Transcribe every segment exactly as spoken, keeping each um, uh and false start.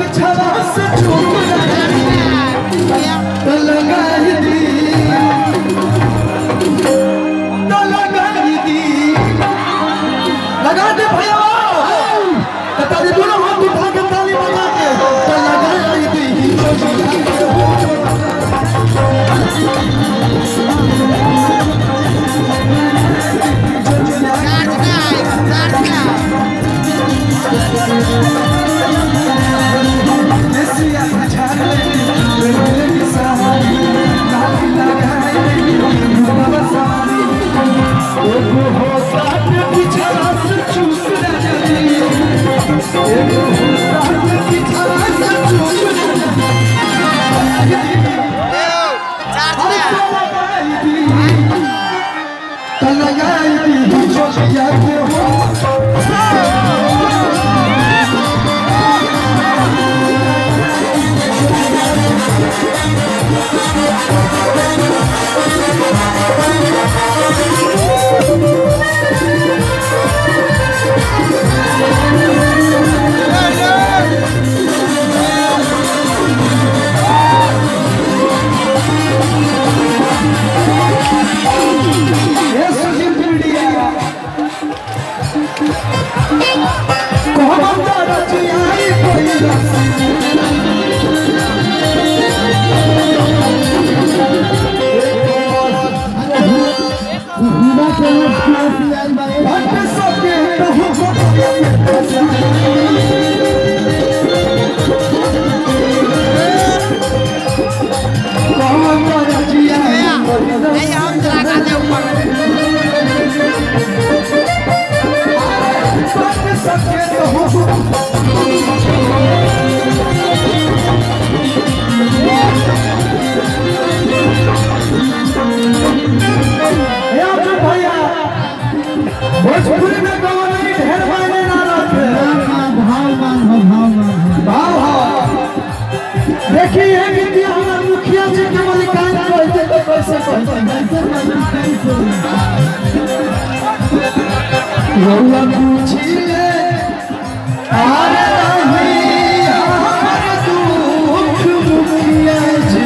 पिछड़ा से चूक तो लगाई दी तो लगाई दी लगा दे भैया बता दे दोनों हाथ उठा के ताली बजा के तो लगाई दी भोजपुरी में गाँव नहीं ढेर मायने ना रखे भाव मान हो भाव मान भाव हो देखिए एक दिन हमारे मुखिया जी के मलिकान कहते तो कैसे कहते रौला पूछिए आरे नहीं हमारे दुख मुखिया जी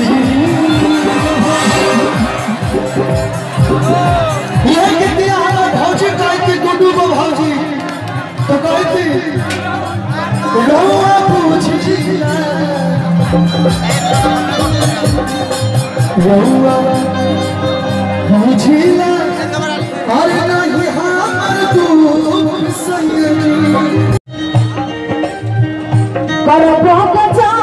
एक दिन हमारे भौजी कहती गुड्डू को भौजी तो कहती रौला पूछिए रौला पूछिए अरे नहीं हमारे दुख सही कर